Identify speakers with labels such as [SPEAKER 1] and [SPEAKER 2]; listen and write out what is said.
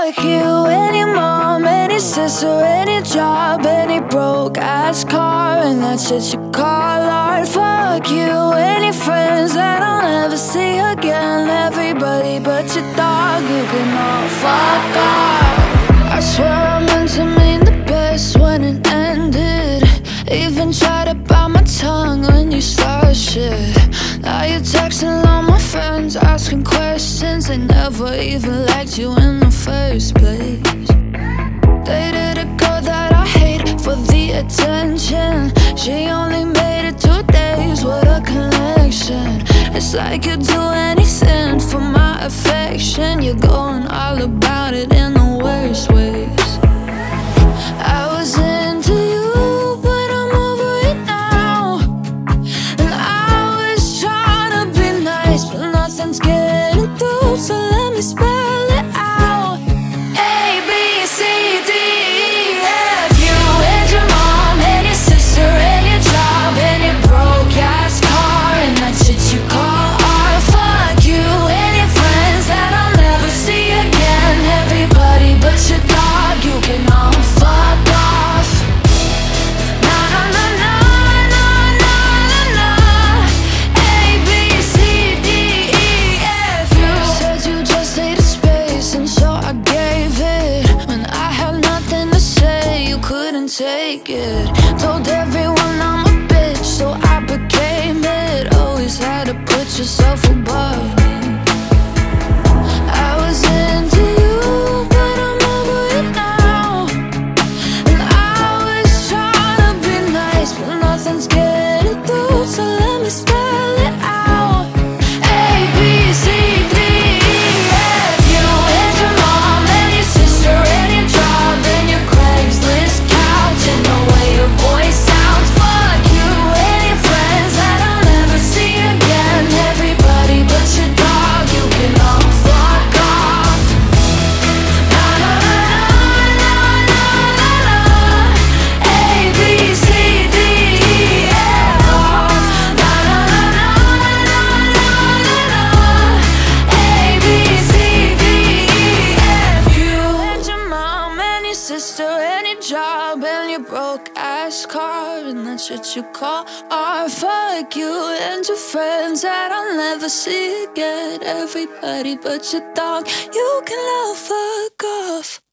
[SPEAKER 1] Fuck you and your mom and your sister and your job and your broke ass car and that shit you call art. Fuck you and your friends that I'll never see again. Everybody but your dog, you can all fuck off. I swear I meant to mean the best when it ended. Even tried to bite my tongue when you started shit. Now you're texting all my friends, asking questions. They never even liked you in the first place. Dated a girl that I hate for the attention. She only made it 2 days, what a connection. It's like you'd do anything for my affection. You're going all about it in the worst ways. I was into you, but I'm over it now. And I was trying to be nice, but nothing's getting through, so let me spell it out. A, B, C, D, E, F. You and your mom and your sister and your job and your broke ass car and that shit you call art. Fuck you and your friends that I'll never see again. Everybody but your dog, you can all fuck off. Na na na na na na na na. A, B, C, D, E, F. You said you just needed space, and so I gave it. When I had nothing to say, you couldn't take it. Told everyone I'm a bitch, so I became it. Always had to put yourself above me. I was into you, but I'm over it now. And I was trying to be nice, but nothing's getting through, so let me spell it out. A, B, C, D, E, F. You and your mom and your sister and your job and your Craigslist couch and the way your voice sounds. Fuck you and your friends that I'll never see again. Everybody but your dog, you can all fuck off. Na na na na na na na. A, B, C, D, E, F. Na na na na na na na na. A, B, C, D, E, F. You and your mom and your sister and your job and your broke ass car and that shit you call art. Fuck you and your friends that I'll never see again. Everybody but your dog, you can all fuck off.